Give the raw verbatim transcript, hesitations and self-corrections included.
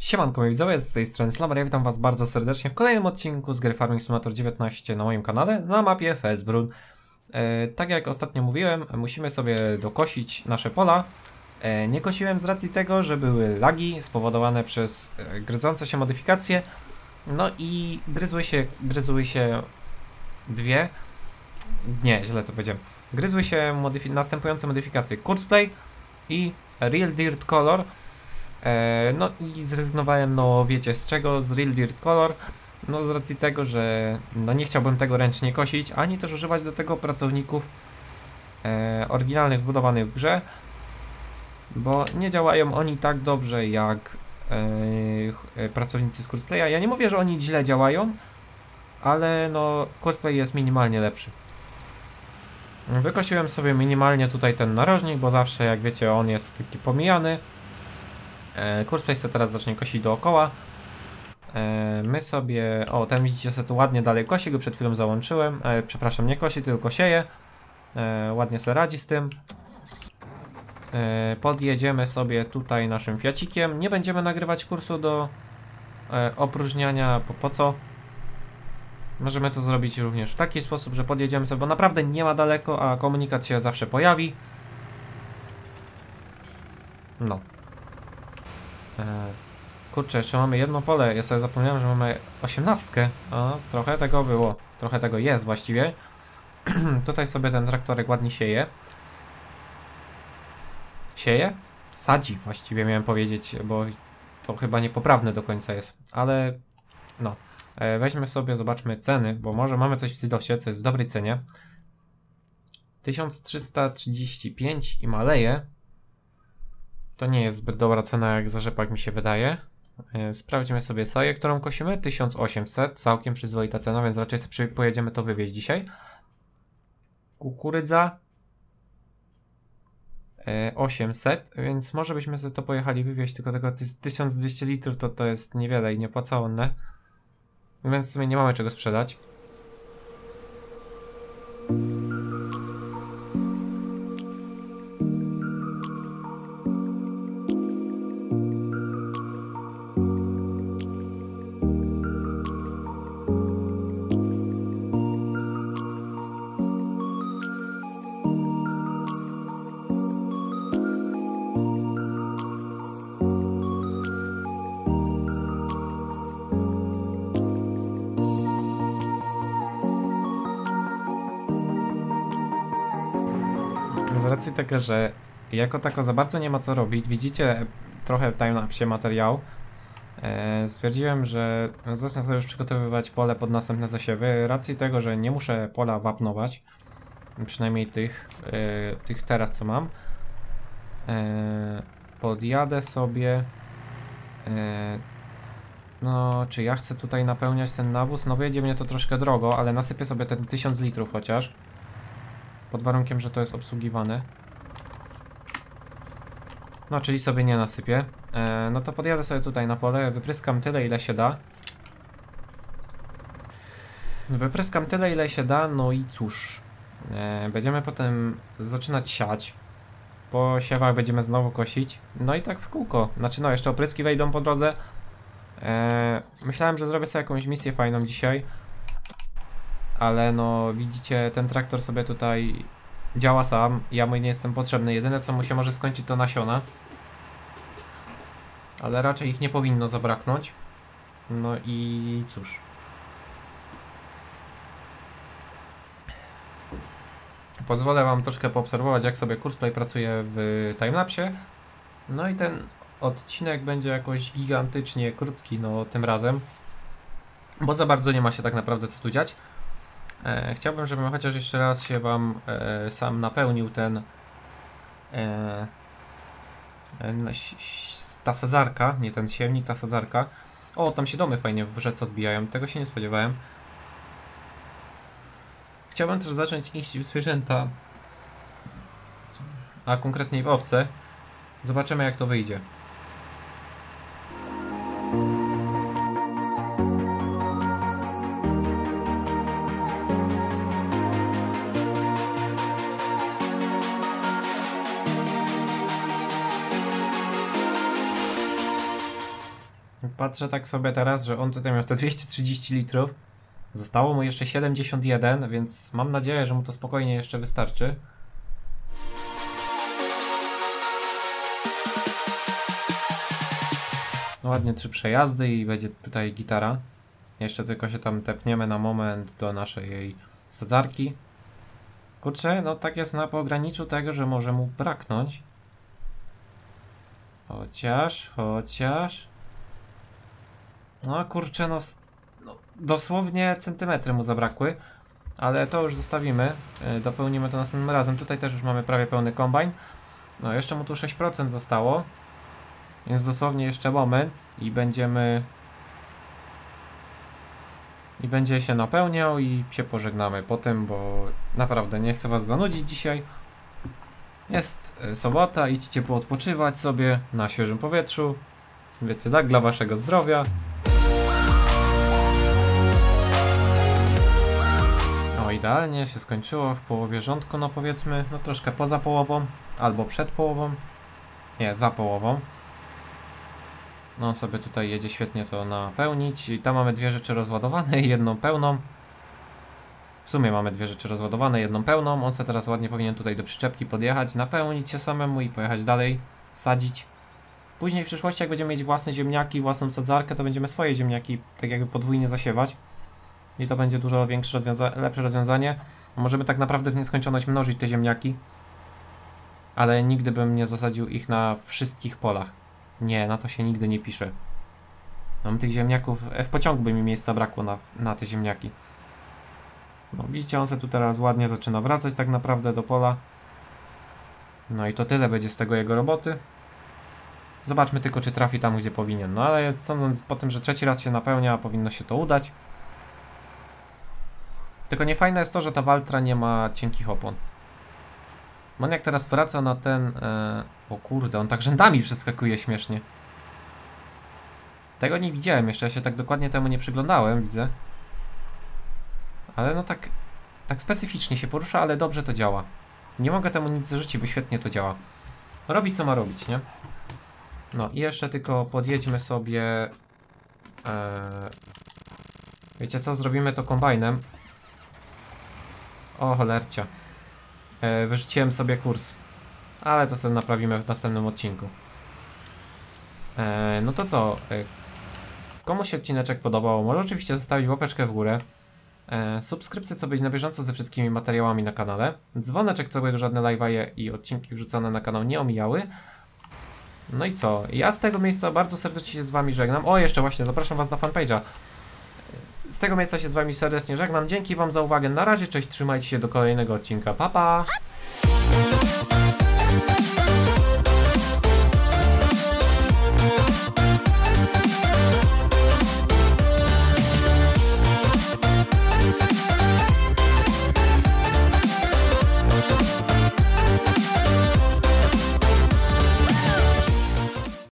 Siemanko, moi widzowie, z tej strony Slammer, ja witam was bardzo serdecznie w kolejnym odcinku z gry Farming Simulator dziewiętnaście na moim kanale, na mapie Felsbrunn. E, tak jak ostatnio mówiłem, musimy sobie dokosić nasze pola. E, nie kosiłem z racji tego, że były lagi spowodowane przez e, gryzące się modyfikacje. No i gryzły się, gryzły się dwie, nie, źle to powiedziałem. Gryzły się modyfi następujące modyfikacje: Kurzplay i Real Dirt Color. E, no i zrezygnowałem, no wiecie z czego, z Real Dirt Color, no z racji tego, że no nie chciałbym tego ręcznie kosić, ani też używać do tego pracowników e, oryginalnych wbudowanych w grze, bo nie działają oni tak dobrze jak e, pracownicy z Kurzplaya. Ja nie mówię, że oni źle działają, ale no Kurzplay jest minimalnie lepszy. Wykosiłem sobie minimalnie tutaj ten narożnik, bo zawsze, jak wiecie, on jest taki pomijany. E, Kurzplay sobie teraz zacznie kosić dookoła. E, my sobie... O, ten widzicie, sobie tu ładnie dalej kosi, go przed chwilą załączyłem. E, przepraszam, nie kosi, tylko sieje. E, ładnie sobie radzi z tym. E, podjedziemy sobie tutaj naszym fiacikiem. Nie będziemy nagrywać kursu do e, opróżniania. Po, po co? Możemy to zrobić również w taki sposób, że podjedziemy sobie, bo naprawdę nie ma daleko, a komunikat się zawsze pojawi. No. Kurczę, jeszcze mamy jedno pole. Ja sobie zapomniałem, że mamy osiemnastkę. O, trochę tego było. Trochę tego jest właściwie. Tutaj sobie ten traktorek ładnie sieje. Sieje? Sadzi właściwie miałem powiedzieć, bo to chyba niepoprawne do końca jest. Ale no. E, weźmy sobie, zobaczmy ceny, bo może mamy coś w Silosie, co jest w dobrej cenie. tysiąc trzysta trzydzieści pięć i maleje. To nie jest zbyt dobra cena jak za rzepak mi się wydaje. Sprawdźmy sobie soję, którą kosimy. tysiąc osiemset, całkiem przyzwoita cena, więc raczej sobie pojedziemy to wywieźć dzisiaj. Kukurydza osiemset, więc może byśmy sobie to pojechali wywieźć, tylko tego tysiąc dwieście litrów to to jest niewiele i niepłacalne. Więc w sumie nie mamy czego sprzedać. Z racji tego, że jako tako za bardzo nie ma co robić, widzicie trochę w timelapsie materiał, e, stwierdziłem, że zacznę sobie już przygotowywać pole pod następne zasiewy. Racji tego, że nie muszę pola wapnować, przynajmniej tych, e, tych teraz co mam, e, podjadę sobie, e, no czy ja chcę tutaj napełniać ten nawóz, no wyjdzie mnie to troszkę drogo, ale nasypię sobie ten tysiąc litrów chociaż. Pod warunkiem, że to jest obsługiwane. No, czyli sobie nie nasypię. E, no to podjadę sobie tutaj na pole, wypryskam tyle, ile się da. Wypryskam tyle, ile się da, no i cóż. E, będziemy potem zaczynać siać. Po siewach będziemy znowu kosić. No i tak w kółko. Znaczy, no jeszcze opryski wejdą po drodze. E, myślałem, że zrobię sobie jakąś misję fajną dzisiaj. Ale no widzicie, ten traktor sobie tutaj działa sam, ja mu nie jestem potrzebny, jedyne co mu się może skończyć to nasiona. Ale raczej ich nie powinno zabraknąć. No i cóż. Pozwolę wam troszkę poobserwować, jak sobie Kurzplay pracuje w timelapsie. No i ten odcinek będzie jakoś gigantycznie krótki, no tym razem. Bo za bardzo nie ma się tak naprawdę co tu dziać. E, chciałbym, żebym chociaż jeszcze raz się wam e, sam napełnił ten e, e, ta sadzarka, nie ten siewnik, ta sadzarka. O, tam się domy fajnie w rzece odbijają, tego się nie spodziewałem. Chciałbym też zacząć iść w zwierzęta, a konkretniej w owce. Zobaczymy, jak to wyjdzie. Patrzę tak sobie teraz, że on tutaj miał te dwieście trzydzieści litrów. Zostało mu jeszcze siedemdziesiąt jeden, więc mam nadzieję, że mu to spokojnie jeszcze wystarczy. No ładnie trzy przejazdy i będzie tutaj gitara. Jeszcze tylko się tam tepniemy na moment do naszej jej sadzarki. Kurczę, no tak jest na pograniczu tego, że może mu braknąć. Chociaż, chociaż... No kurczę, no, no dosłownie centymetry mu zabrakły. Ale to już zostawimy. Yy, dopełnimy to następnym razem. Tutaj też już mamy prawie pełny kombajn. No jeszcze mu tu sześć procent zostało. Więc dosłownie jeszcze moment i będziemy... I będzie się napełniał i się pożegnamy po tym, bo naprawdę nie chcę was zanudzić dzisiaj. Jest sobota, idźcie poodpoczywać sobie na świeżym powietrzu. Wiecie, tak, dla waszego zdrowia. O, idealnie się skończyło w połowie rządku, no powiedzmy, no troszkę poza połową, albo przed połową. Nie, za połową. No sobie tutaj jedzie świetnie to napełnić i tam mamy dwie rzeczy rozładowane i jedną pełną. W sumie mamy dwie rzeczy rozładowane, jedną pełną. On sobie teraz ładnie powinien tutaj do przyczepki podjechać, napełnić się samemu i pojechać dalej, sadzić. Później w przyszłości jak będziemy mieć własne ziemniaki, własną sadzarkę, to będziemy swoje ziemniaki tak jakby podwójnie zasiewać. I to będzie dużo większe rozwiąza lepsze rozwiązanie. Możemy tak naprawdę w nieskończoność mnożyć te ziemniaki. Ale nigdy bym nie zasadził ich na wszystkich polach. Nie, na to się nigdy nie pisze. Mam tych ziemniaków, w pociągu by mi miejsca brakło na, na te ziemniaki. No widzicie, on se tu teraz ładnie zaczyna wracać tak naprawdę do pola. No i to tyle będzie z tego jego roboty. Zobaczmy tylko, czy trafi tam, gdzie powinien. No ale sądząc po tym, że trzeci raz się napełnia, powinno się to udać. Tylko niefajne jest to, że ta Valtra nie ma cienkich opon. On jak teraz wraca na ten... E... O kurde, on tak rzędami przeskakuje śmiesznie. Tego nie widziałem jeszcze, ja się tak dokładnie temu nie przyglądałem, widzę. Ale no tak... Tak specyficznie się porusza, ale dobrze to działa. Nie mogę temu nic zarzucić, bo świetnie to działa. Robi co ma robić, nie? No i jeszcze tylko podjedźmy sobie... E... Wiecie co, zrobimy to kombajnem. O cholercia. E, wyrzuciłem sobie kurs. Ale to sobie naprawimy w następnym odcinku. E, no to co? E, komu się odcineczek podobał, może oczywiście zostawić łapeczkę w górę. E, subskrypcję, co być na bieżąco ze wszystkimi materiałami na kanale. Dzwoneczek, co by żadne live'y i odcinki wrzucone na kanał nie omijały. No i co? Ja z tego miejsca bardzo serdecznie się z wami żegnam. O, jeszcze właśnie, zapraszam was na fanpage'a. Z tego miejsca się z wami serdecznie żegnam. Dzięki wam za uwagę. Na razie, cześć, trzymajcie się do kolejnego odcinka. Pa, pa!